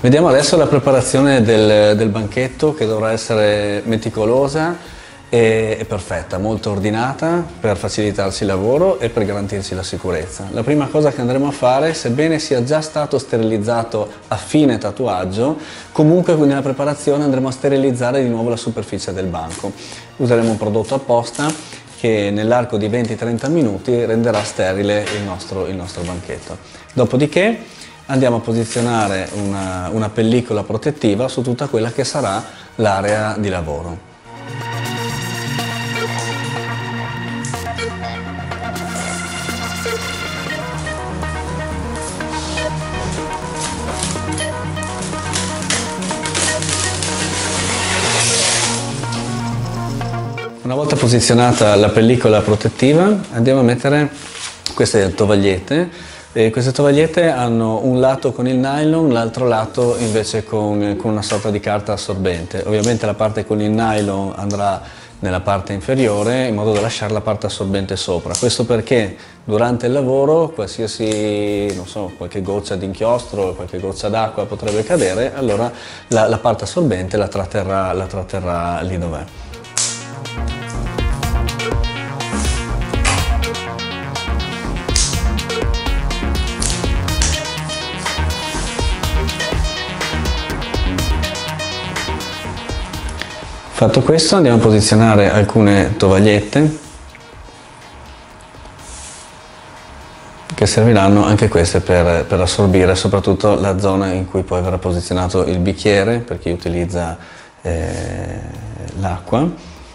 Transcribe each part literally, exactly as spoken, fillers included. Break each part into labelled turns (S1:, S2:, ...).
S1: Vediamo adesso la preparazione del, del banchetto, che dovrà essere meticolosa e, e perfetta, molto ordinata per facilitarci il lavoro e per garantirci la sicurezza. La prima cosa che andremo a fare, sebbene sia già stato sterilizzato a fine tatuaggio, comunque nella preparazione andremo a sterilizzare di nuovo la superficie del banco. Useremo un prodotto apposta che nell'arco di venti trenta minuti renderà sterile il nostro, il nostro banchetto. Dopodiché andiamo a posizionare una, una pellicola protettiva su tutta quella che sarà l'area di lavoro. Una volta posizionata la pellicola protettiva andiamo a mettere queste tovagliette. E queste tovagliette hanno un lato con il nylon, l'altro lato invece con, con una sorta di carta assorbente. Ovviamente la parte con il nylon andrà nella parte inferiore in modo da lasciare la parte assorbente sopra. Questo perché durante il lavoro qualsiasi, non so, qualche goccia di inchiostro, qualche goccia d'acqua potrebbe cadere, allora la, la parte assorbente la tratterrà, la tratterrà lì dov'è. Fatto questo andiamo a posizionare alcune tovagliette che serviranno anche queste per, per assorbire soprattutto la zona in cui poi verrà posizionato il bicchiere per chi utilizza eh, l'acqua.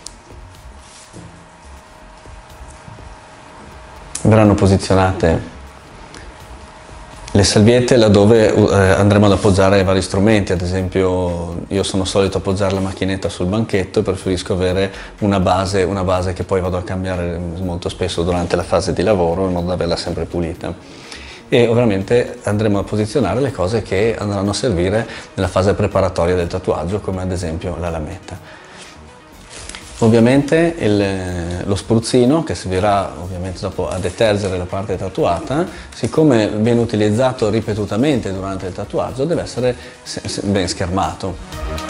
S1: Verranno posizionate le salviette laddove eh, andremo ad appoggiare vari strumenti. Ad esempio io sono solito appoggiare la macchinetta sul banchetto e preferisco avere una base, una base che poi vado a cambiare molto spesso durante la fase di lavoro in modo da averla sempre pulita. E ovviamente andremo a posizionare le cose che andranno a servire nella fase preparatoria del tatuaggio, come ad esempio la lametta. Ovviamente il, lo spruzzino, che servirà ovviamente dopo a detergere la parte tatuata, siccome viene utilizzato ripetutamente durante il tatuaggio, deve essere ben schermato.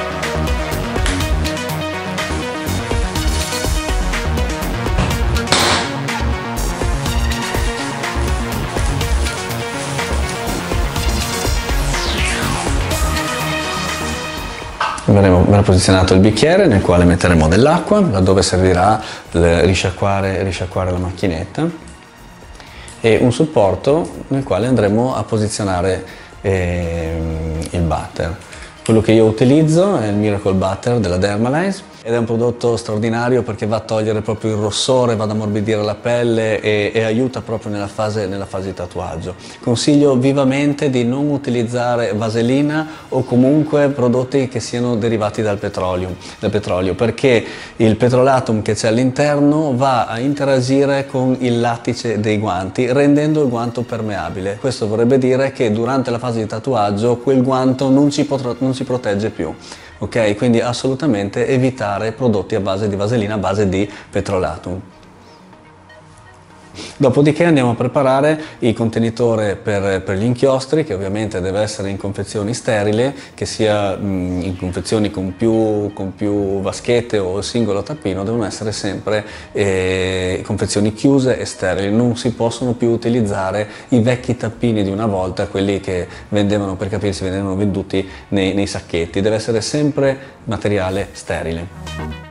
S1: Verrà posizionato il bicchiere nel quale metteremo dell'acqua, laddove servirà risciacquare, risciacquare la macchinetta, e un supporto nel quale andremo a posizionare eh, il butter. Quello che io utilizzo è il Miracle Butter della Dermalize ed è un prodotto straordinario perché va a togliere proprio il rossore, va ad ammorbidire la pelle e, e aiuta proprio nella fase, nella fase di tatuaggio. Consiglio vivamente di non utilizzare vaselina o comunque prodotti che siano derivati dal petrolio, dal petrolio perché il petrolatum che c'è all'interno va a interagire con il lattice dei guanti rendendo il guanto permeabile. Questo vorrebbe dire che durante la fase di tatuaggio quel guanto non ci, potrà, non ci protegge più. Ok, quindi assolutamente evitare prodotti a base di vaselina, a base di petrolatum. Dopodiché andiamo a preparare il contenitore per, per gli inchiostri, che ovviamente deve essere in confezioni sterili, che sia mh, in confezioni con più, con più vaschette o il singolo tappino, devono essere sempre eh, confezioni chiuse e sterili. Non si possono più utilizzare i vecchi tappini di una volta, quelli che vendevano, per capirsi, venivano venduti nei, nei sacchetti. Deve essere sempre materiale sterile.